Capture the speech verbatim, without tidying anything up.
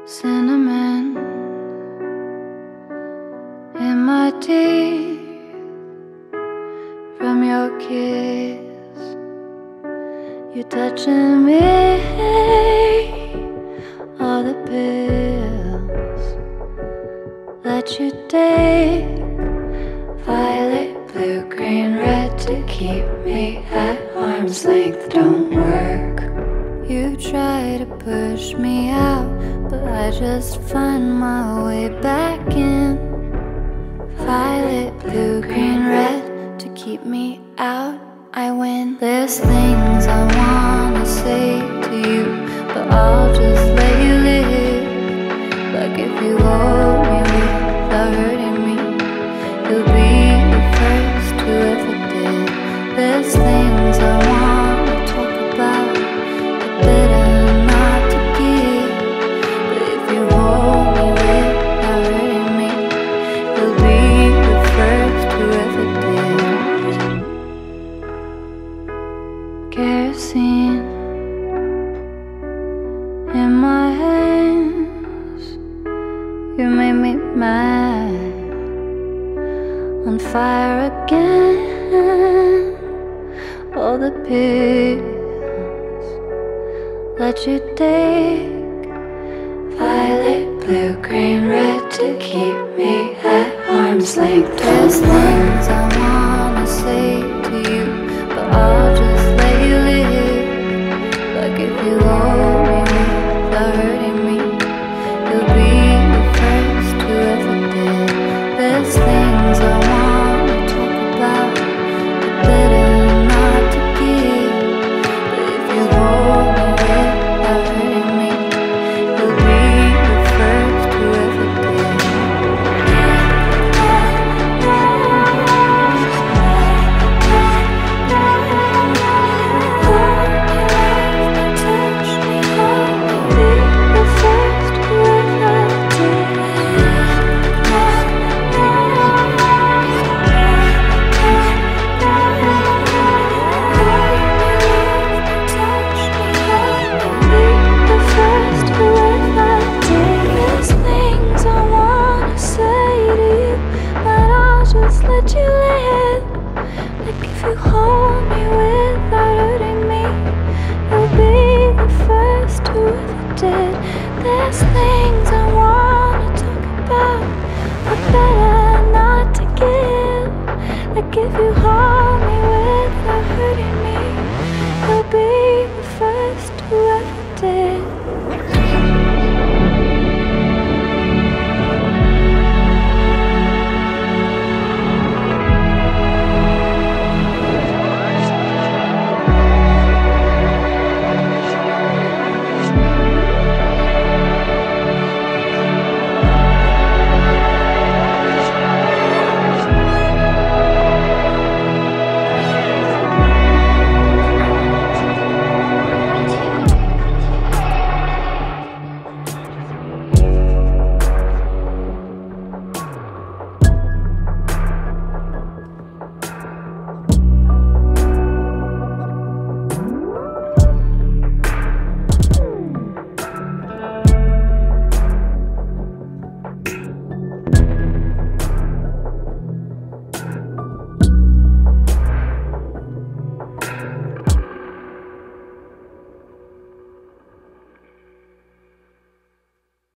cinnamon in my teeth from your kiss. You're touching me, all the pills that you take, violet, blue, green, red, to keep me at arm's length don't work. You try to push me out, but I just find my way back in. Violet, blue, green, red, to keep me out, I win. There's things I wanna say to you, but I'll just let you live. Like if you hold me without hurting me, you'll be the first who ever did. There's things I wanna talk about, but better not to give. But if you hold me without hurting me, you'll be the first who ever did. Kerosene in my hands, you made me mad, on fire again. All the pills let you take, violet, blue, green, red, to keep me at arm's length. There's things I wanna say to you, but I'll just let you live. Like if you hold